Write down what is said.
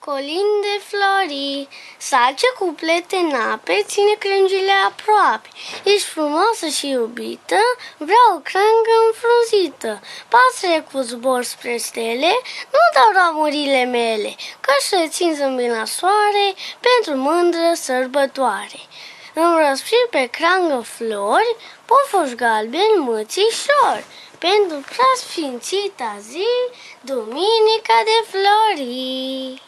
colinde florii, salce cuplete în ape, ține crengile aproape. Ești frumoasă și iubită, vreau o crangă înfrunzită. Pasăre cu zbor spre stele, nu dau ramurile mele, că să țin zâmbind la soare pentru mândră sărbătoare. Îmi răsfri pe crangă flori, pofoși galbeni mățișori, pentru prea sfințita zi, Duminica de Flori.